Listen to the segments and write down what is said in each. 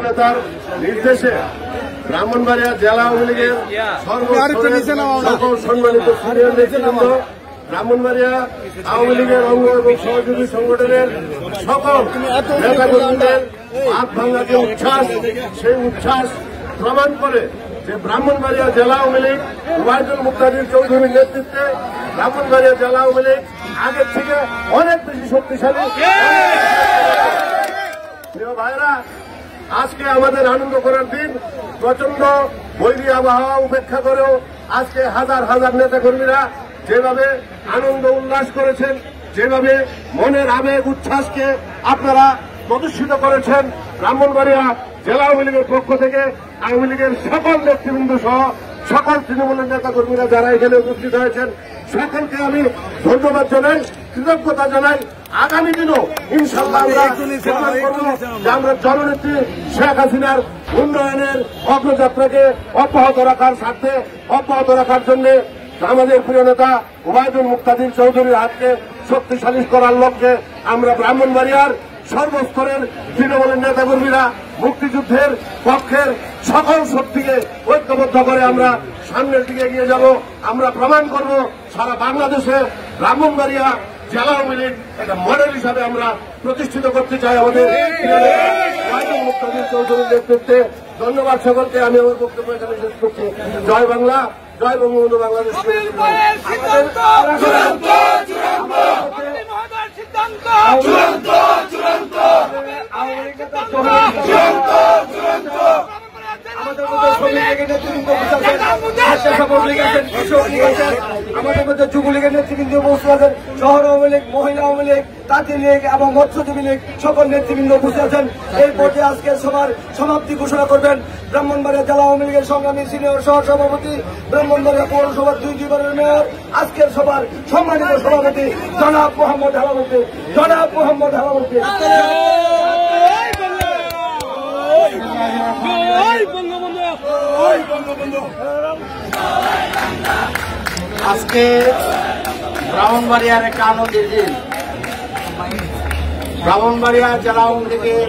নেতার নির্দেশে ব্রাহ্মণবাড়িয়া জেলা আওয়ামী লীগের সকল সম্মানিত সিনিয়র নেতৃবৃন্দ, ব্রাহ্মণবাড়িয়া আওয়ামী লীগের অঙ্গ এবং সহযোগী সংগঠনের সকল নেতাকর্মীদের হাত ভাঙা যে উচ্ছ্বাস, সেই উচ্ছ্বাস প্রমাণ করে যে ব্রাহ্মণবাড়িয়া জেলা আওয়ামী লীগ ওবায়দুল মুক্তাদির চৌধুরীর নেতৃত্বে ব্রাহ্মণবাড়িয়া জেলা আওয়ামী লীগ আগের থেকে অনেক বেশি শক্তিশালী। প্রিয় ভাইরা, আজকে আমাদের আনন্দ করার দিন। প্রচন্ড বৈরী আবহাওয়া উপেক্ষা করেও আজকে হাজার হাজার নেতা কর্মীরা যেভাবে আনন্দ উল্লাস করেছেন, যেভাবে মনের আবেগ উচ্ছ্বাসকে আপনারা প্রদর্শিত করেছেন, ব্রাহ্মণবাড়িয়া জেলা আওয়ামী লীগের পক্ষ থেকে আওয়ামী লীগের সকল নেতৃবৃন্দ সহ সকল তৃণমূলের নেতা কর্মীরা যারা এখানে উপস্থিত হয়েছেন সকলকে আমি ধন্যবাদ জানাই, কৃতজ্ঞতা জানাই। আগামী দিনও ইনশাল্লাহ আমরা জননেত্রী শেখ হাসিনার উন্নয়নের অগ্রযাত্রাকে অব্যাহত রাখার স্বার্থে, অব্যাহত রাখার জন্য আমাদের প্রিয় নেতা ওবায়দুল মুক্তাদির চৌধুরীর হাতকে শক্তিশালী করার লক্ষ্যে আমরা ব্রাহ্মণবাড়িয়ার সর্বস্তরের তৃণমূলের নেতাকর্মীরা মুক্তিযুদ্ধের পক্ষের সকল শক্তিকে ঐক্যবদ্ধ করে আমরা সামনের দিকে এগিয়ে যাব। আমরা প্রমাণ করব সারা বাংলাদেশে ব্রাহ্মণবাড়িয়া জেলা আওয়ামী লীগ একটা মডেল হিসাবে আমরা প্রতিষ্ঠিত করতে চাই আমাদের ওবায়দুল মুক্তাদির চৌধুরীর নেতৃত্বে। ধন্যবাদ সকলকে। আমি আমার বক্তব্য এখানে শেষ করছি। জয় বাংলা, জয় বঙ্গবন্ধু, বাংলাদেশ। আমাদের মধ্যে যুবলীগের নেতৃবৃন্দ উপস্থিত আছেন, শহর আওয়ামী লীগ, মহিলা আওয়ামী লীগ, তাঁতি লীগ এবং মৎস্যজীবী লীগ সকল নেতৃবৃন্দ উপস্থিত আছেন। এই পর্যায়ে আজকের সভার সমাপ্তি ঘোষণা করবেন ব্রাহ্মণবাড়িয়া জেলা আওয়ামী লীগের সংগ্রামী সিনিয়র সহ সভাপতি, ব্রাহ্মণবাড়িয়া পৌরসভার 2টি বারের মেয়র, আজকের সভার সম্মানিত সভাপতি জনাব মোহাম্মদ হালামুদ্দিন। জনাব মোহাম্মদ হালামুদ্দিন। আজকে ব্রাহ্মণবাড়িয়ার একটা আনন্দের দিন। ব্রাহ্মণবাড়িয়া জেলা আওয়ামী লীগের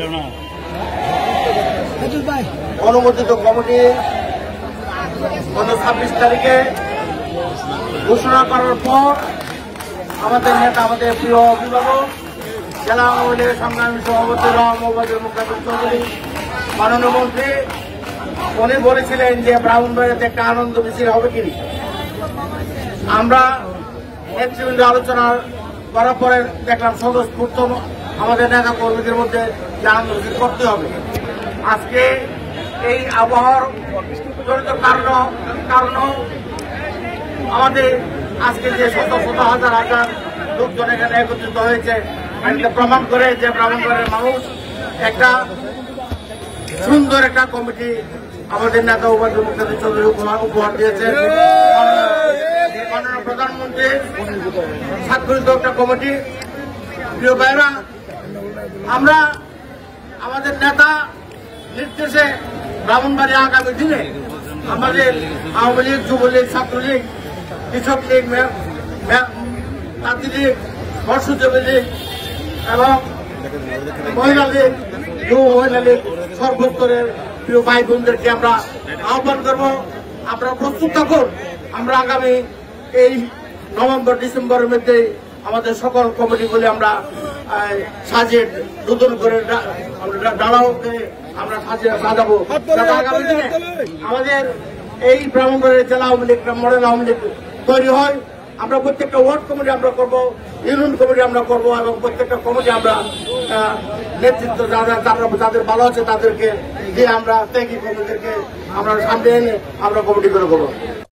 অনুমোদিত কমিটি গত 26 তারিখে ঘোষণা করার পর আমাদের নেতা, আমাদের প্রিয় অভিভাবক, জেলা আওয়ামী লীগের সংগ্রামী সভাপতি ওবায়দুল মুক্তাদির চৌধুরী মাননীয় মন্ত্রী উনি বলেছিলেন যে ব্রাহ্মণবাড়িয়াতে একটা আনন্দ মিছিল হবে কিনা। আমরা নেতৃবৃন্দ আলোচনা করার পরে দেখলাম স্বতঃস্ফূর্ত আমাদের নেতা কর্মীদের মধ্যে যে আনন্দ মিছিল করতে হবে। আজকে এই আবহাওয়ার জনিত কারণ আমাদের আজকে যে শত শত হাজার হাজার লোকজন এখানে একত্রিত হয়েছে, এটা প্রমাণ করে যে ব্রাহ্মণবাড়িয়ার মানুষ একটা সুন্দর একটা কমিটি আমাদের নেতা ওবায়দুল মুক্তাদির চৌধুরী উপহার দিয়েছেন। মাননীয় প্রধানমন্ত্রী স্বাক্ষরিত একটা কমিটি। প্রিয় ভাইরা, আমরা আমাদের নেতা নির্দেশে ব্রাহ্মণবাড়িয়া আগামী দিনে আমাদের আওয়ামী লীগ, যুবলীগ, ছাত্রলীগ, কৃষক লীগ, তাঁতি লীগ, মৎস্যজীবী লীগ এবং মহিলা লীগ, যুব মহিলা লীগ সর্বস্তরের প্রিয় ভাই বোনদেরকে আমরা আহ্বান করব, আপনারা প্রস্তুত থাকুন। আমরা আগামী এই নভেম্বর ডিসেম্বরের মধ্যে আমাদের সকল কমিটিগুলি আমরা সাজিয়ে নতুন করে ডালাওকে আমরা সাজাবো, আগামী দিনে আমাদের এই ব্রাহ্মণবাড়িয়া জেলা Awami League model Awami League তৈরি হয়। আমরা প্রত্যেকটা ওয়ার্ড কমিটি আমরা করবো, ইউনিয়ন কমিটি আমরা করবো এবং প্রত্যেকটা কমিটি আমরা নেতৃত্ব যাদের ভালো আছে তাদেরকে দিয়ে আমরা ত্যাগী কর্মীদেরকে আমরা সামনে এনে আমরা কমিটি করে করবো।